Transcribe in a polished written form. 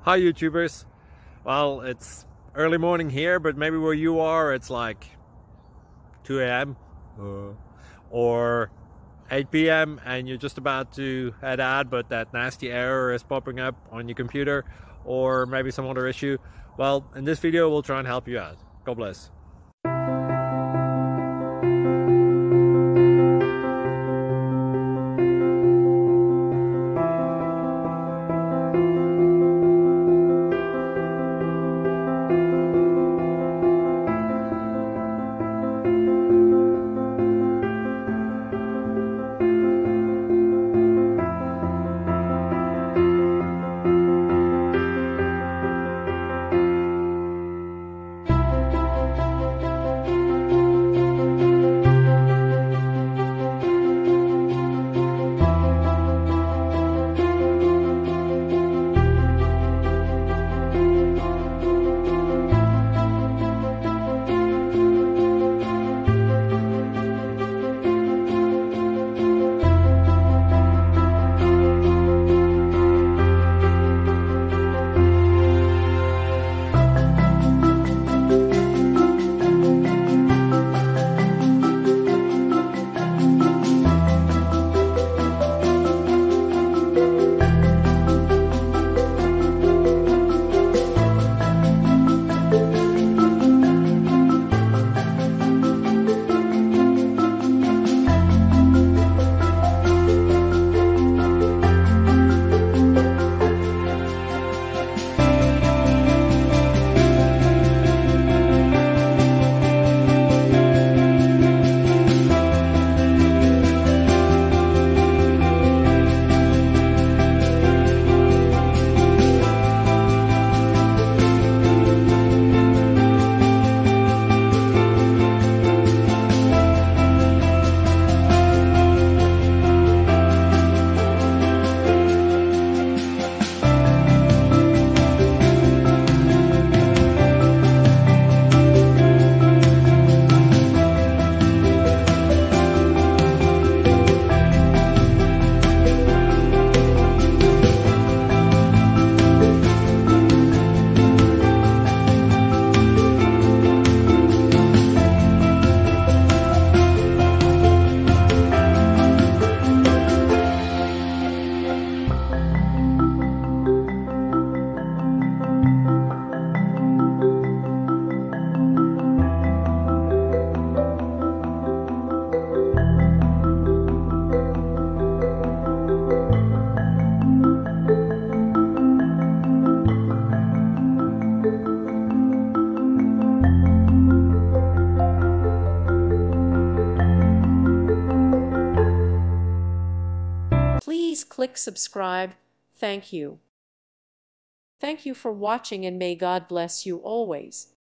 Hi YouTubers. Well, it's early morning here, but maybe where you are it's like 2 a.m. or 8 p.m. and you're just about to head out, but that nasty error is popping up on your computer, or maybe some other issue. Well, in this video we'll try and help you out. God bless. Please click subscribe. Thank you. Thank you for watching, and may God bless you always.